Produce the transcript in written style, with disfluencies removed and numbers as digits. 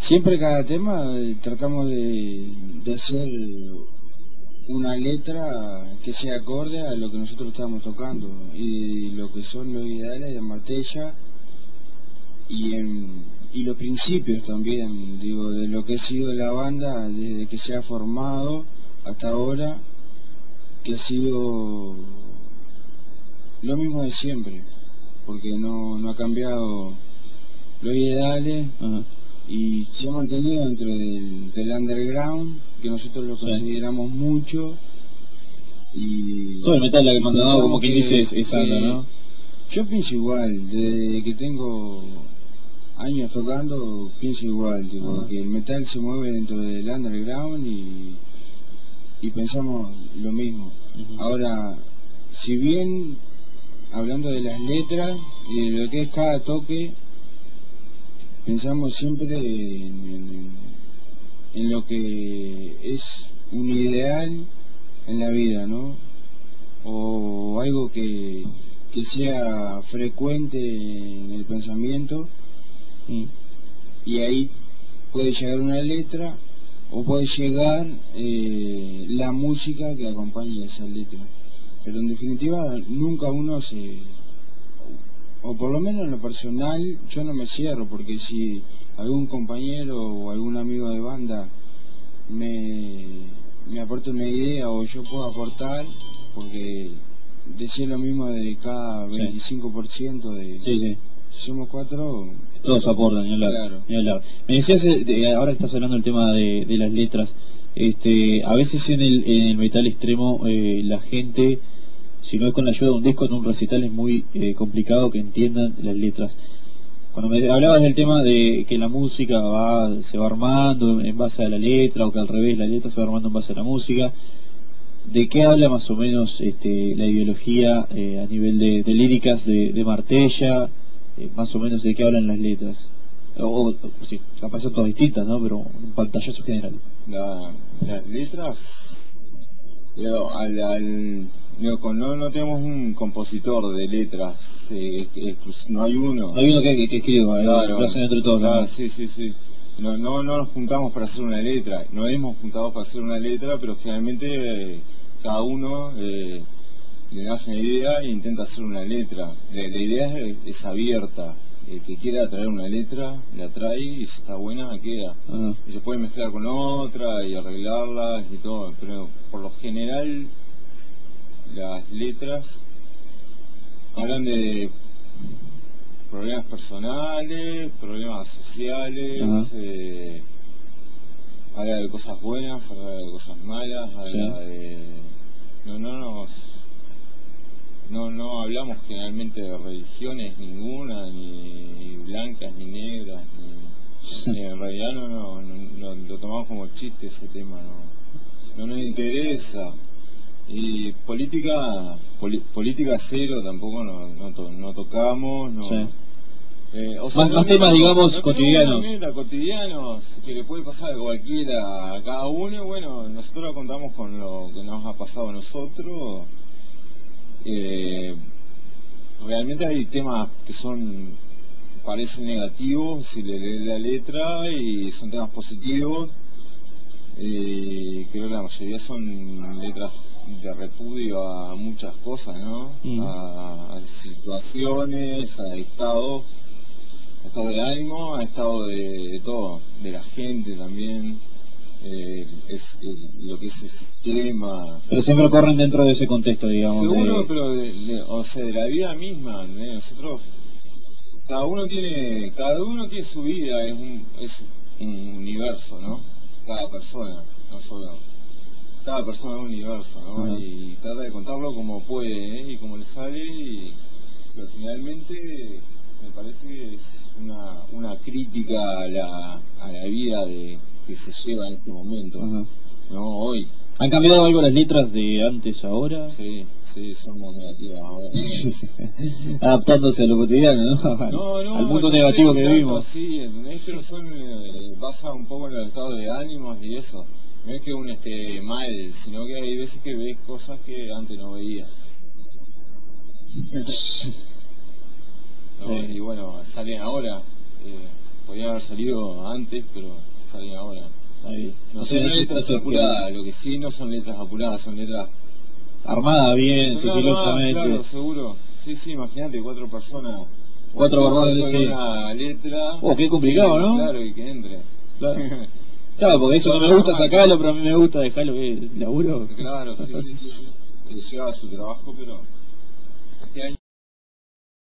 Siempre cada tema tratamos de hacer una letra que sea acorde a lo que nosotros estamos tocando y lo que son los ideales de Martella y los principios también, digo, de lo que ha sido la banda desde que se ha formado hasta ahora, que ha sido lo mismo de siempre, porque no ha cambiado los ideales. Ajá. Y se ha mantenido dentro del underground, que nosotros lo consideramos mucho. Y todo el metal que mandado, como quien dice, es anda, ¿no? Yo pienso igual, desde que tengo años tocando, pienso igual, digo, que el metal se mueve dentro del underground y pensamos lo mismo. Ahora, si bien, hablando de las letras y de lo que es cada toque, pensamos siempre en lo que es un ideal en la vida, ¿no? O algo que sea frecuente en el pensamiento, y ahí puede llegar una letra o puede llegar la música que acompaña esa letra. Pero en definitiva nunca uno o por lo menos en lo personal, yo no me cierro, porque si algún compañero o algún amigo de banda me aporta una idea o yo puedo aportar, porque decía lo mismo de cada 25% de... Sí. Si somos 4... Todos aportan, ni hablar. Claro. Ni hablar. Me decías, ahora que estás hablando del tema de las letras, a veces en el metal extremo la gente, si no es con la ayuda de un disco, en un recital es muy complicado que entiendan las letras. Cuando me hablabas del tema de que la música se va armando en base a la letra, o que al revés la letra se va armando en base a la música, ¿de qué habla más o menos la ideología a nivel de líricas de Martella? Más o menos de qué hablan las letras. Sí, capaz son todas distintas, ¿no? Pero un pantallazo general. Las letras, no tenemos un compositor de letras, no hay uno. Hay uno que escriba, claro, lo hacen entre todos. Claro, ¿no? Sí. No nos juntamos para hacer una letra, no hemos juntado para hacer una letra, pero generalmente cada uno le nace una idea e intenta hacer una letra. La idea es abierta. El que quiera traer una letra, la trae y si está buena, queda. Y se puede mezclar con otra y arreglarlas y todo, pero por lo general las letras hablan de problemas personales, problemas sociales, habla de cosas buenas, habla de cosas malas, habla de... No hablamos generalmente de religiones ninguna, ni blancas ni negras, ni en realidad no lo tomamos como chiste ese tema, no nos interesa. Y política cero tampoco no tocamos, no. O sea, más temas, digamos, cotidianos. Cotidianos, que le puede pasar a cualquiera, a cada uno. Bueno, nosotros contamos con lo que nos ha pasado a nosotros. Realmente hay temas que parecen negativos si le lees la letra, y son temas positivos. Creo que la mayoría son letras de repudio a muchas cosas, ¿no? A situaciones, a estado de ánimo, a estado de todo, de la gente también. Lo que es el sistema. Pero siempre corren dentro de ese contexto, digamos. Seguro, pero de la vida misma, ¿no? Nosotros, cada uno tiene su vida, es un universo, ¿no? Cada persona, no solo. Cada persona es un universo, ¿no? Y trata de contarlo como puede, y como le sale, pero finalmente me parece que es una crítica a la vida que se lleva en este momento, ¿no? Hoy. ¿Han cambiado algo las letras de antes a ahora? Sí, son más negativas ahora. Adaptándose a lo cotidiano, ¿no? Al mundo negativo que vivimos. Sí, ¿entendés? Pero son basa un poco en los estados de ánimos y eso. No es que uno esté mal, sino que hay veces que ves cosas que antes no veías. ¿No? Y bueno, salen ahora. podían haber salido antes, pero salen ahora. No son letras apuradas, lo que sí no son letras apuradas, son letras armadas bien, sigilosamente. Claro, seguro. Sí, imagínate, 4 personas. 4 barbados de una letra. Qué complicado, ¿no? Claro, y que entre. Claro. Claro, porque eso no me gusta sacarlo, pero a mí me gusta dejarlo que laburo. Claro, sí. Lleva su trabajo, pero este año